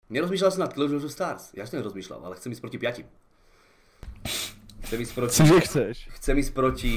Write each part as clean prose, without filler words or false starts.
Nerozmýšľal som nad Clash of Stars. Ja som nerozmýšľal, ale chcem ísť proti 5. Chcem ísť proti... Cože chceš? Chcem ísť proti...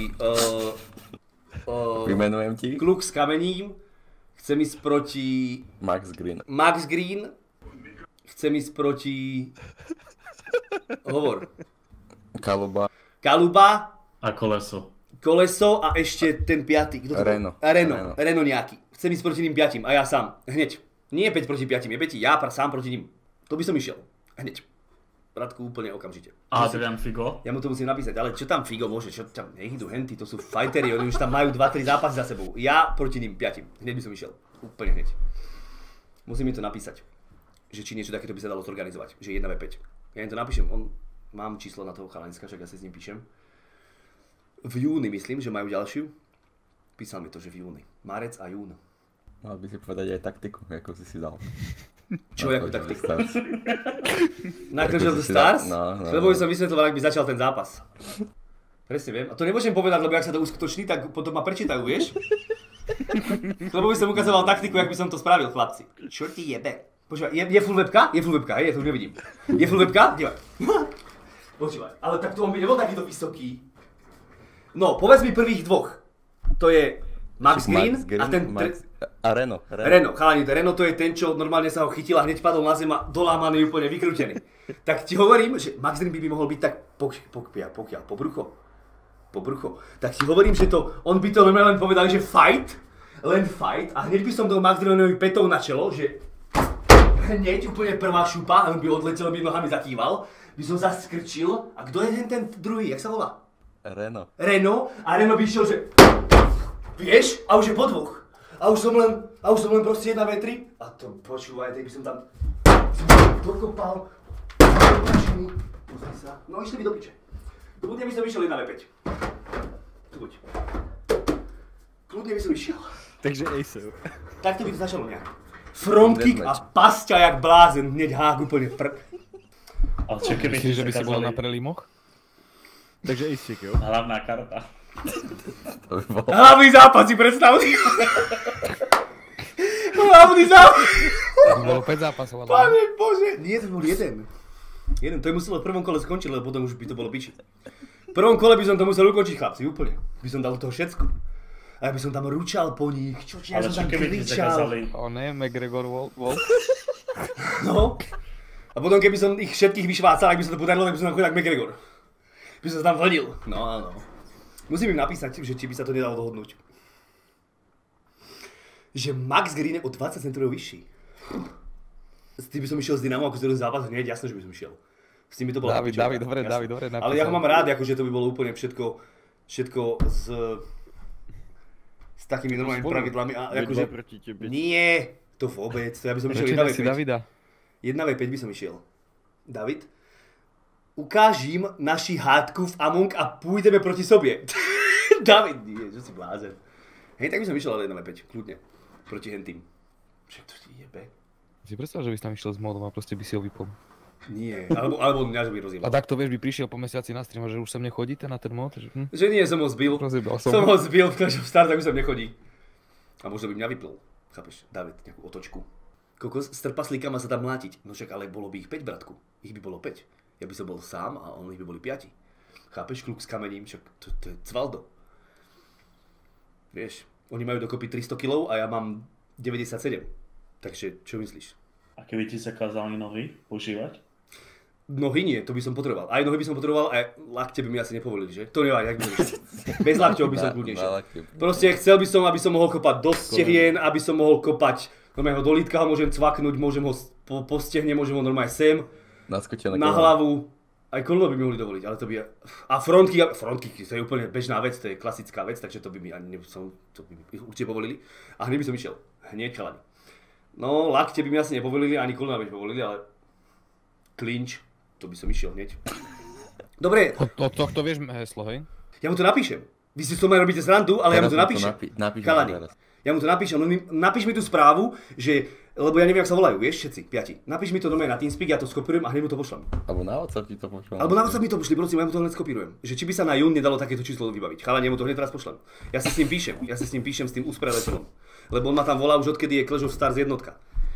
Vymenujem ti. Kluk s kamením. Chcem ísť proti... Max Green. Max Green. Chcem ísť proti... Hovor. Kaluba. Kaluba. A koleso. Koleso a ešte ten 5. Kto to Reno. Reno nejaký. Chcem ísť proti tým 5 a ja sám. Hneď. Nie 5 proti 5, je 5, ja sám proti ním. To by som išiel. Hneď. Bratku, úplne okamžite. A Adrian Figo? Ja mu to musím napísať, ale čo tam Figo môže, čo tam, nech idú henty, to sú fighteri, oni už tam majú 2-3 zápasy za sebou. Ja proti ním 5, hneď by som išiel. Úplne hneď. Musím mi to napísať, že či niečo takéto by sa dalo zorganizovať, že 1v5. Ja im to napíšem, mám číslo na toho chalanska, však ja si s ním píšem. V júni myslím, že majú ďalšiu. Písal mi to, že v júni. Marec a jún. Mal by si povedať aj taktiku, ako si dal. Čo, jakú taktiku? Na Clash of the Stars? No. Lebo by som vysvetloval, ak by začal ten zápas. Presne viem. A to nemôžem povedať, lebo ak sa to uskutoční, tak potom ma prečítajú, vieš? Lebo by som ukazoval taktiku, jak by som to spravil, chlapci. Čo ti jebe? Počúvaj, je full webka? Je full webka, hej? Ja to už nevidím. Je full webka? Dívaj. Počúvaj, ale tak to on by nebol takýto vysoký. No, povedz mi prvých dvoch. To je Max Green a ten... A Reno. Chalani, Reno to je ten, čo normálne sa ho chytil a hneď padol na zem a dolámaný, úplne vykrútený. Tak ti hovorím, že Max Green by mohol byť tak pokiaľ, po brucho. Tak ti hovorím, že to, on by to normálne len povedal, že len fight a hneď by som dal Max Greenovi petou na čelo, že hneď úplne prvá šupa a on by odletel, by nohami zakýval, by som zaskrčil a kto je ten druhý, jak sa volá? Reno a Reno by išiel, že vieš, a už je po dvoch. A už som len proste 1v3 a to počúvaj, tak by som tam dokopal, pozri sa, no išli by do piče. Kľudne by som išiel 1v5. Tu buď. Kľudne by som išiel. Takže Ace. Takto by to začalo nejak. Frontkick a pasťa jak blázen, hneď hák úplne Ale čo keby Myslíš, že by si bol na prelímoch? Takže Ace, jo? Hlavná karta. To by bol... Hlavný zápas si predstav. Hlavný zápas. To bolo 5 zápasov, ale... Pane Bože. Nie, to bol jeden. To je muselo v prvom kole skončiť, lebo potom už by to bolo piči. V prvom kole by som to musel ukončiť, chlapci, úplne. By som dal do toho všetko. A ja by som tam ručal po nich, ja som tam kričal. O ne, McGregor Wolf. No. A potom keby som ich všetkých vyšvácal, ak by sa to podarilo, tak by som tam chodil jak McGregor. By som sa tam vlnil. No áno. Musím im napísať, že či by sa to nedalo dohodnúť. Že Max Green je o 20 cm vyšší. S tým by som išiel s Dynamo, ako z zápas hneď, jasné, že by som išiel. S tým by to bolo... David, dobre napísal. Ale ja ho mám rád, akože to by bolo úplne všetko s takými normálnymi pravidlami. A akože... Nie, to vôbec, to ja by som išiel 1v5. 1v5 by som išiel. David? Ukážim naši hádku v Among a pôjdeme proti sobě. David, nie, že si blázen. Hej, tak by som išiel ale 1v5, kľudne. Proti hentým. Však to ti jebe. Si predstav, že by si tam išiel s modom a proste by si ho vypol. Nie, alebo mňa, že by rozjebal. A takto vieš, by prišiel po mesiaci na stream, že už sem nechodíte na ten mod? Že nie, som ho zbil. Rozjebal som. Som ho zbil v Clash of Stars, tak už sem nechodí. A možno by mňa vyplul. Chápeš, David, nejakú otočku. Kokos, s trpaslíkama sa tam mlátiť. No však ale bolo by ich 5, bratku. Ich by bolo 5. Ja by som bol sám a oni by boli 5. Chápeš, kluk s kamením, však to je cvaldo. Vieš, oni majú dokopy 300 kg a ja mám 97. Takže, čo myslíš? A keby ti sa kázali nohy užívať? Nohy nie, to by som potreboval. Aj nohy by som potreboval, aj lakte by mi asi nepovolili, že? To nevadí, ak by som bez lakťov by som kľudnejšie. Proste chcel by som, aby som mohol kopať do stehien, aby som mohol kopať, normálne ho do lítka ho môžem cvaknúť, môžem ho po stehne, môžem ho normálne sem, na hlavu. Aj koleno by mi mohli dovoliť, ale to by... A frontkick, to je úplne bežná vec, to je klasická vec, takže to by mi ani to by mi určite povolili. A hneď by som išiel, hneď chalani. No, lakte by mi asi nepovolili, ani kolena by mi povolili, ale... Clinch, to by som išiel hneď. Dobre. Od tohto vieš heslo, hej? Ja mu to napíšem. Vy si s tom aj robíte srandu, ale ja mu to napíšem. Chalani, ja mu to napíšem, napíš mi tú správu, že... Lebo ja neviem, jak sa volajú, vieš, všetci, 5. Napíš mi to doma na TeamSpeak, ja to skopírujem a hneď mu to pošlem. Alebo na WhatsApp ti to pošlem. Alebo na WhatsApp mi to pošli, prosím, ja mu to hneď skopírujem. Že či by sa na jún nedalo takéto číslo vybaviť. Chalani, ja mu to hneď teraz pošlem. Ja si s ním píšem s tým usporiadateľom. Lebo on ma tam volá už odkedy je Clash of Stars jednotka.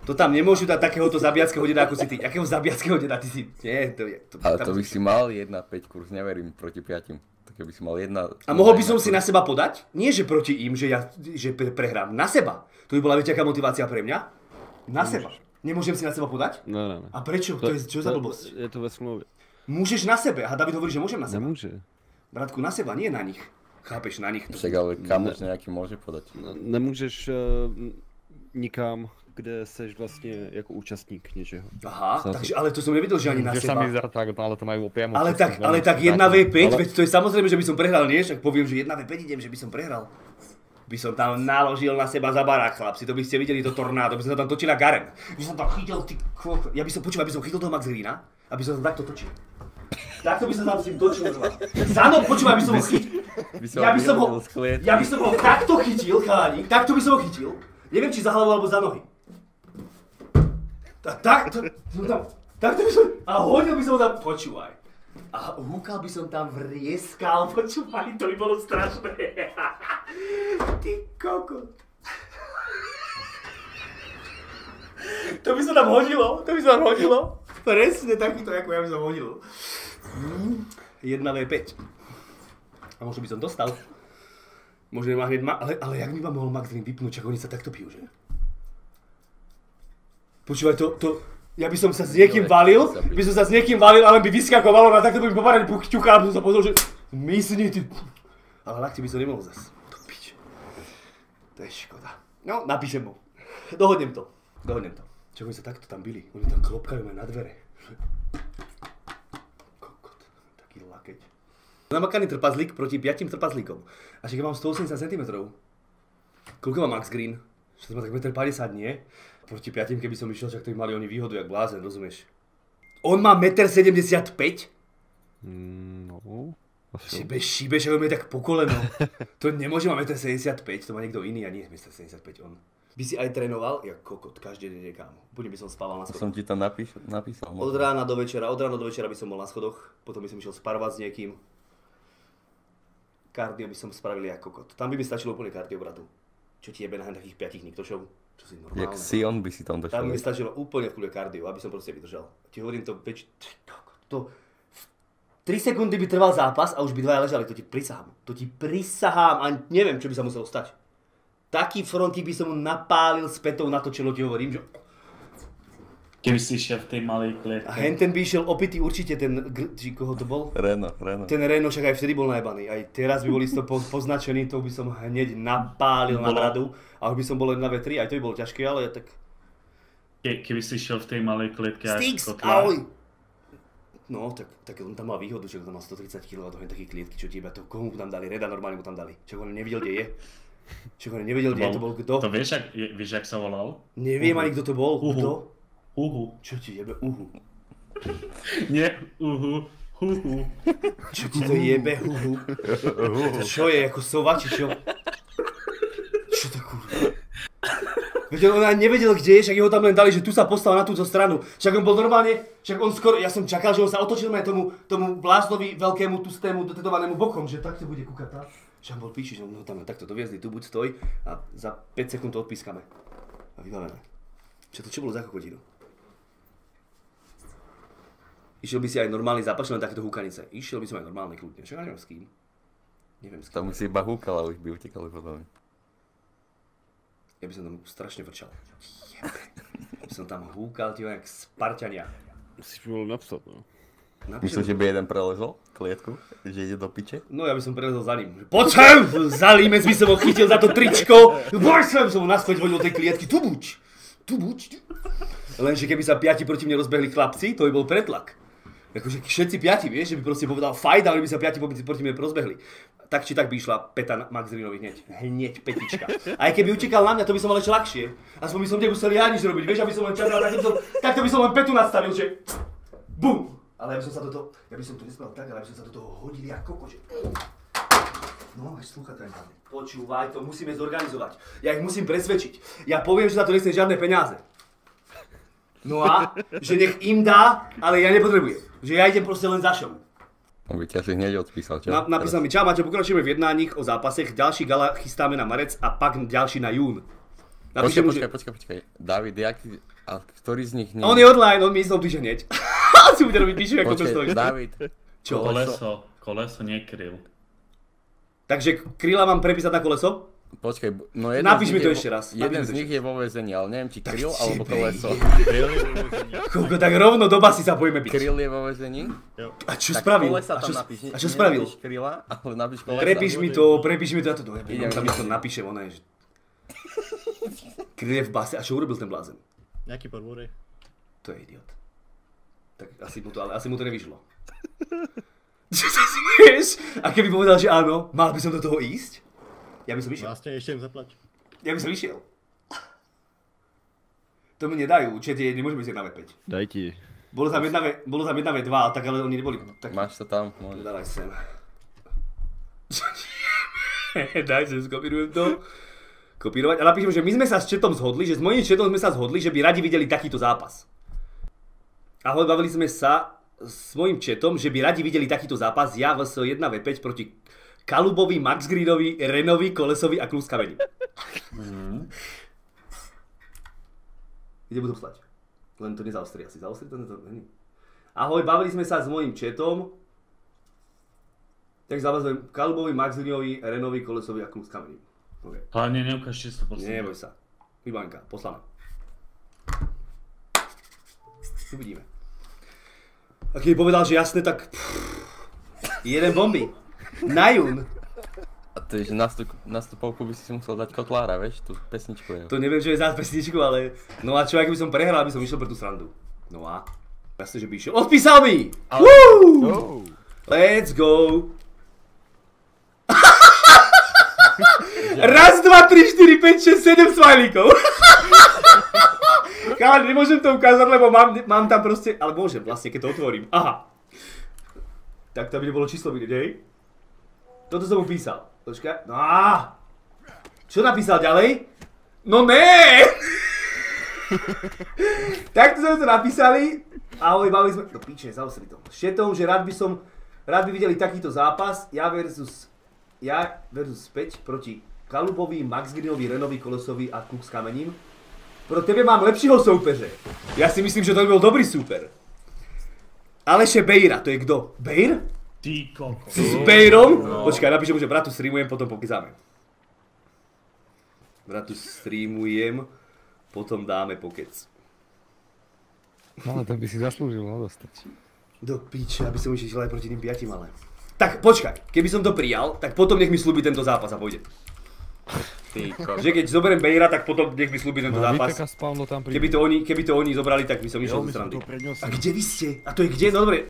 To tam nemôžu dať takéhoto zabijackého deda ako si ty. Akého zabijackého deda ty si? Nie, to je... Ale to by si mal 1-5 kurz, neverím, proti 5. To keby si mal 1... A mohol by som si na seba podať? Nie, že proti im, že prehrám. Na seba. To by bola aká motivácia pre mňa. Na seba. Nemôžem si na seba podať? Ne. A prečo? To je čo za blbosť? Je to ve smlouvě. Môžeš na sebe. Aha, David hovorí, že môžem na seba. Nemůže. Bratku, na seba, nie na nich. Chápeš, na nich. Však ale kamoš nejaký môže podať. Nemůžeš nikam, kde seš vlastně jako účastník něčeho. Aha, takže, ale to som nevidel, že ani na seba. Ale to majú priamo. Ale tak 1v5, veď to je samozrejme, že by som prehral, nie? Však poviem, že 1v5 idem, že by som prehral. By som tam naložil na seba za barák, chlapci, to by ste videli to tornádo, by som tam točil na Garen. By som tam chytil, ty kokos. Ja by som, počúvaj, by som chytil toho Max Greena, aby som tam takto točil. Takto by som tam s tým točil. Zano, počúvaj, by som ho chytil. Ja by som ho takto chytil, chalani, takto by som ho chytil. Neviem, či za hlavu alebo za nohy. Takto by som, a hodil by som ho tam, počúvaj. A húkal by som tam, vrieskal, počúvaj, to by bolo strašné. Ty kokot. To by sa tam hodilo, Presne takýto, ako ja by som hodil. 1v5. A možno by som dostal. Možno nemá hneď ale jak by ma mohol Max Green vypnúť, čak oni sa takto pijú, že? Počúvaj, ja by som sa s niekým valil, a len by vyskakovalo a takto by mi popadali ťuchá, aby som sa pozrel, že mysni ty. Ale lakte by som nemohol zas. To pič. To je škoda. No, napíšem mu. Dohodnem to. Čo oni sa takto tam bili, oni tam klopkajú ma na dvere. Kokot, taký lakeť. Namakaný trpazlík proti 5 trpazlíkom. A však ja mám 180 cm. Koľko má Max Green? Čo to má tak 1,50 m, nie? Proti 5, keby som išiel, však to by mali oni výhodu, jak blázen, rozumieš? On má 1,75 m? No. Šíbe, že on je tak po koleno. To nemôže mať 1,75 m, to má niekto iný a nie 1,75 m. On by si aj trénoval, jak kokot, každý deň niekam. Budem by som spával na schodoch. Som ti to napísal. Od rána do večera by som bol na schodoch, potom by som išiel sparovať s niekým. Kardio by som spravil jak kokot. Tam by mi stačilo úplne kardio, bratu. Čo ti jebe na takých 5 niktošov? Čo si normálne? Jak Sion by si tam došiel. Tam by mi stačilo úplne v kľude kardio, aby som proste vydržal. Ti hovorím to 3 sekundy by trval zápas a už by dvaja ležali, to ti prisahám a neviem, čo by sa muselo stať. Taký frontík by som mu napálil s petou na to čelo, ti hovorím, že... Keby si išiel v tej malej klietke. A henten by išiel opitý určite ten, koho to bol? Reno. Ten Reno však aj vtedy bol najbaný, aj teraz by boli to poznačený, to by som hneď napálil na bradu. A už by som bol len na V3, aj to by bolo ťažké, ale tak... Keby si išiel v tej malej klietke aj Stix, kotla. ahoj! No, tak on tam mal výhodu, že on tam mal 130 kg a to je také klietky, čo ti iba to, komu mu tam dali, Reda normálne mu tam dali. Čo on nevidel, kde je. To bol kto? To vieš, jak sa volal? Neviem ani kto to bol, kto? Uhu. Čo ti jebe, uhu? Nie, uhu. Huhu. Čo ti to jebe, huhu? To čo je, ako sova, či čo? Čo to kurva? Veď on ani nevedel, kde je, však jeho tam len dali, že tu sa postavil na túto stranu. Však on bol normálne, ja som čakal, že on sa otočil aj tomu bláznovi veľkému, tustému, dotetovanému bokom, že takto bude kúkať tá. Že on bol píči, že on ho tam takto doviezli, tu buď stoj a za 5 sekúnd to odpískame. A vybavené. Čo bolo za kokotinu? Išiel by si aj normálny zápas, len takéto húkanice. Išiel by som aj normálne kľudne, však neviem s kým. Neviem s kým. Tam by si iba húkal a už by utekali potom. Ja by som tam strašne vrčal. By som tam húkal, jak Spartania. Si by bol napsat, no. Myslíš, že by jeden prelezol klietku? Že ide do piče? No ja by som prelezol za ním. Poď sem! Za límec by som ho chytil za to tričko. Poď sem! Som ho naspäť vodil do tej klietky. Tu buď. Lenže keby sa 5 proti mne rozbehli chlapci, to by bol pretlak. Akože všetci 5, vieš, že by proste povedal fight, ale by sa 5 proti mne rozbehli. Tak či tak by išla peta Max Greenovi hneď petička. Aj keby utekal na mňa, to by som mal ešte ľahšie. Aspoň by som nemusel ja nič robiť, vieš, aby som len čakal, takto by som len petu nastavil, že BUM! Ale ja by som to nespravil tak, ale by som sa do toho hodil ako koko, že... No, máš slúchadka hlavne. Počúvaj, to musíme zorganizovať. Ja ich musím presvedčiť. Ja poviem, že za to nechcem žiadne peniaze. No a, že nech im dá, ale ja nepotrebujem. Že ja idem proste len za show. On by ťa si hneď odpísal, čo? Napísal mi, čau Maťo, pokračujeme v jednáních o zápasech, ďalší gala chystáme na marec a pak ďalší na jún. Napíšem mu, že... Počkaj. David, a ktorý z nich nie? On je online, on mi ísť píše hneď. Si bude robiť píšu, ako to stojí. David. Čo? Koleso, nie kryl. Takže kryla mám prepísať na koleso? Počkaj, no napíš mi to ešte raz. Jeden z nich je vo väzení, ale neviem, či kryl alebo koleso. Kryl je vo väzení. Koľko, tak rovno do basy sa pojme byť. Kryl je vo väzení? A čo spravil? A čo spravil? Nenapíš kryla, ale napíš kolesa. Prepíš mi to, ja to dojebím. Tam to napíšem, ono je, že... Kryl je v base, a čo urobil ten blázen? Nejaký podvody. To je idiot. Tak asi mu to nevyšlo. Čo sa smieš? A keby povedal, že áno, mal by som do toho ísť? Ja by som išiel. Vlastne ešte im zaplať. Ja by som išiel. To mi nedajú, určite nemôžeme ísť na V5. Daj ti. Bolo tam jedna V2, tak ale oni neboli. Tak... Máš to tam, môžeš. Dávaj sem. Daj sem, skopírujem to. Kopírovať. A napíšem, že my sme sa s chatom zhodli, že s mojím chatom sme sa zhodli, že by radi videli takýto zápas. Ahoj, bavili sme sa s mojím chatom, že by radi videli takýto zápas. Ja vs 1v5 proti Kalubovi, Max Greenovi, Renovi, Kolesovi a Klus Kameni. Kde budú poslať? Len to nezaostri asi. Zaostri to není. Ahoj, bavili sme sa s mojím chatom. Tak zavazujem Kalubovi, Max Greenovi, Renovi, Kolesovi a Klus Kameni. Okay. Hlavne neukáž čisto posledne. Neboj sa. Vybanka, poslané. Uvidíme. A keď povedal, že jasné, tak... jeden bomby. Na jún. A to je, že nastupovku by si musel dať Kotlára, vieš, tú pesničku je. To neviem, čo je za pesničku, ale... No a čo, ak by som prehral, by som išiel pre tú srandu. No a... Jasne, že by išiel. Odpísal mi! Woo! Let's go! Raz, dva, 3, 4, 5, 6, 7 smajlíkov. Kále, nemôžem to ukázať, lebo mám tam proste... Ale môžem vlastne, keď to otvorím. Aha. Tak to by nebolo číslo vidieť, hej? Toto som mu písal. Počkaj. No. Čo napísal ďalej? No ne! Takto sme to napísali. Ahoj, bavili sme... No píče, zaostri to. Šetom, že rád by videli takýto zápas. Ja versus 5 proti Kalubovi, Max Greenovi, Renovi, Kolesovi a Kluk s Kamením. Pro tebe mám lepšího soupeře. Ja si myslím, že to by bol dobrý super. Aleše Bejra, to je kto? Bejr? Ty koko. S Bejrom? No. Počkaj, napíšem mu, že bratu streamujem, potom pokezáme. Bratu streamujem, potom dáme pokec. No ale to by si zaslúžil, no dostať. Do piče, aby som išiel aj proti tým 5, ale... Tak počkaj, keby som to prijal, tak potom nech mi slúbi tento zápas a pôjde. Že keď zoberiem Bejra, tak potom nech mi slúbi tento zápas. Keby to oni zobrali, tak by som išiel do srandy. A kde vy ste? A to je kde? No dobre,